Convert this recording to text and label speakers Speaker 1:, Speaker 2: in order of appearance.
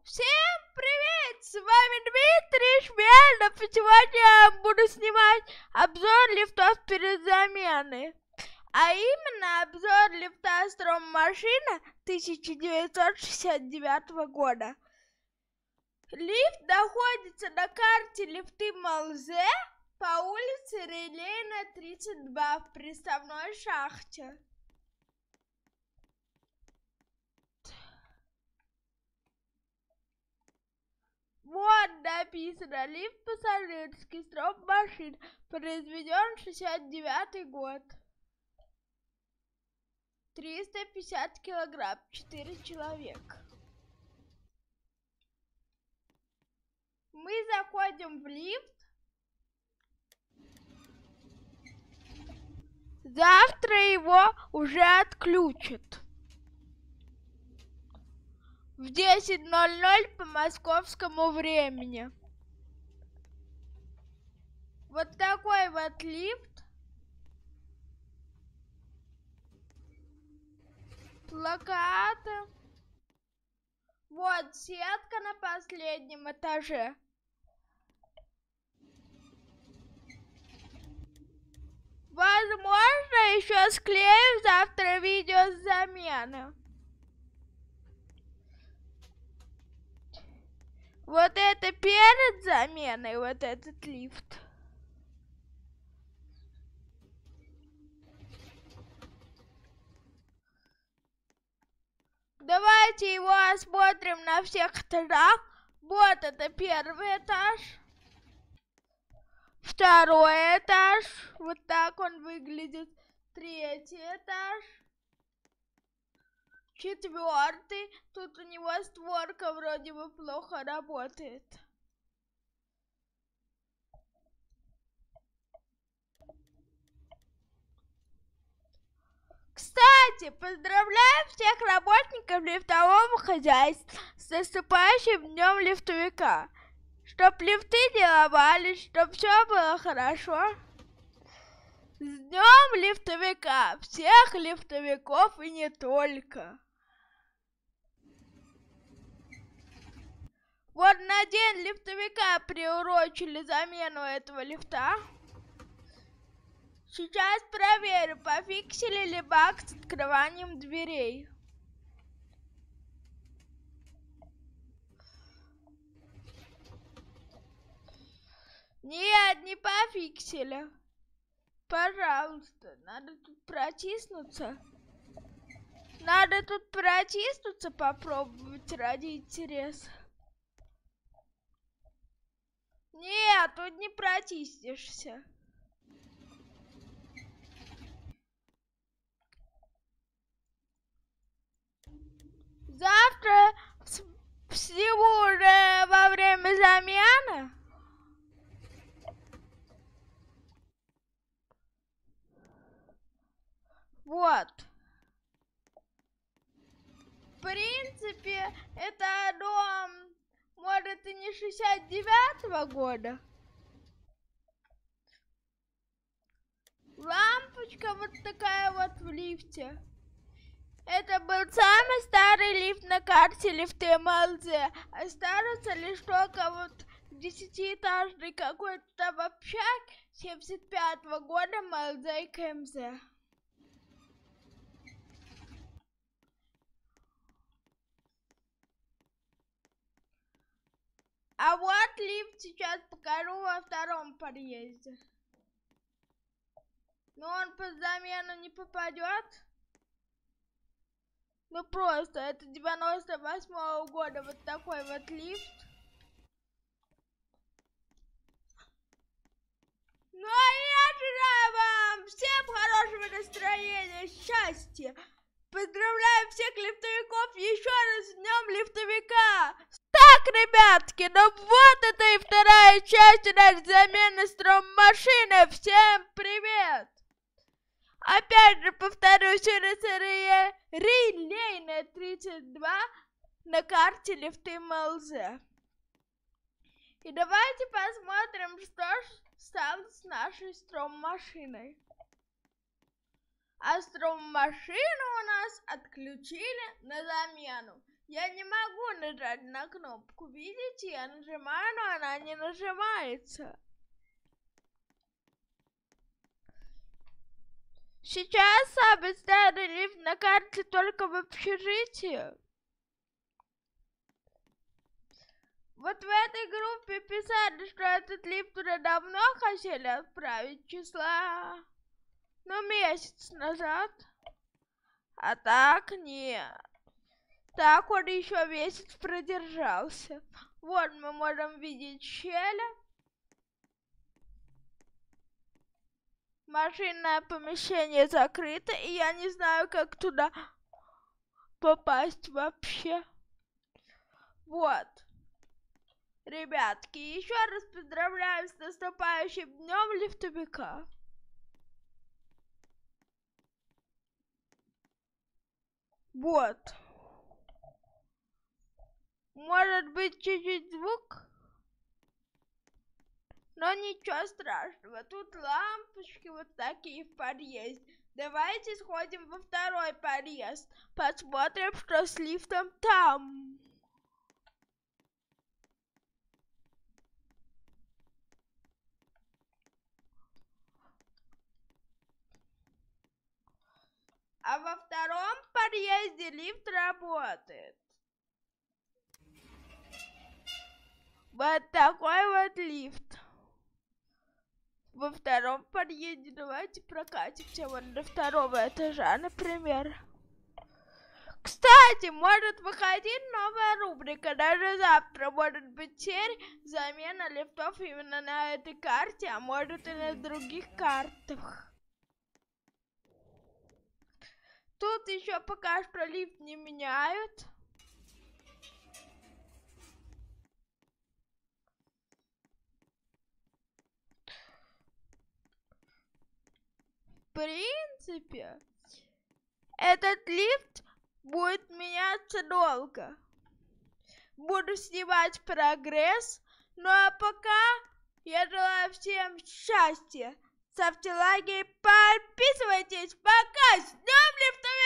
Speaker 1: Всем привет! С вами Дмитрий Шмельнов, и сегодня я буду снимать обзор лифтов перед заменой. А именно обзор лифта Строммашина 1969 года. Лифт находится на карте лифты Малзе по улице Релейна, 32 в приставной шахте. Вот написано: лифт пассажирский, Строммашин, произведен 69 год. 350 килограмм, 4 человека. Мы заходим в лифт. Завтра его уже отключат. В 10:00 по московскому времени. Вот такой вот лифт. Плакаты. Вот сетка на последнем этаже. Возможно, еще склею завтра видео с замены. Вот это перед заменой, вот этот лифт. Давайте его осмотрим на всех этажах. Вот это первый этаж. Второй этаж. Вот так он выглядит. Третий этаж. Четвертый. Тут у него створка вроде бы плохо работает. Кстати, поздравляем всех работников лифтового хозяйства с наступающим днем лифтовика. Чтоб лифты не ломались, чтоб все было хорошо. С днем лифтовика! Всех лифтовиков и не только. Вот на день лифтовика приурочили замену этого лифта. Сейчас проверю, пофиксили ли баг с открыванием дверей. Нет, не пофиксили. Пожалуйста, надо тут протиснуться. Надо тут протиснуться, попробовать ради интереса. Нет, тут не протиснешься. Завтра всего уже во время замены. Вот. В принципе, это дом, может, и не 69-го года. Лампочка вот такая вот в лифте. Это был самый старый лифт на карте лифты Малзе. Остался лишь только вот 10-этажный какой-то там общак 75-го года Малзе и КМЗ. А вот лифт сейчас покажу во втором подъезде. Но он под замену не попадет. Ну просто, это 98-го года вот такой вот лифт. Ну а я желаю вам всем хорошего настроения, счастья. Поздравляю всех лифтовиков еще раз с днем лифтовика. Так, ребятки, ну вот это и вторая часть нашей замены Строммашина. Всем привет! Опять же повторюсь, Релейна 32 на карте лифты Малзе. И давайте посмотрим, что стало с нашей Строммашиной. А Строммашину у нас отключили на замену. Я не могу нажать на кнопку, видите? Я нажимаю, но она не нажимается. Сейчас самый старый лифт на карте только в общежитии. Вот в этой группе писали, что этот лифт уже давно хотели отправить, числа, месяц назад. А так нет. Так он еще месяц продержался. Вот мы можем видеть щели. Машинное помещение закрыто, и я не знаю, как туда попасть вообще. Вот. Ребятки, еще раз поздравляю с наступающим днем лифтовика. Вот. Может быть, чуть-чуть звук, но ничего страшного. Тут лампочки вот такие в подъезде. Давайте сходим во второй подъезд. Посмотрим, что с лифтом там. А во втором подъезде лифт работает. Вот такой вот лифт. Во втором подъезде давайте прокатимся вот до второго этажа, например. Кстати, может выходить новая рубрика, даже завтра, может быть, теперь замена лифтов именно на этой карте, а может и на других картах. Тут еще пока что лифт не меняют. В принципе, этот лифт будет меняться долго. Буду снимать прогресс. Ну а пока я желаю всем счастья. Ставьте лайки, подписывайтесь. Пока! С днем лифта!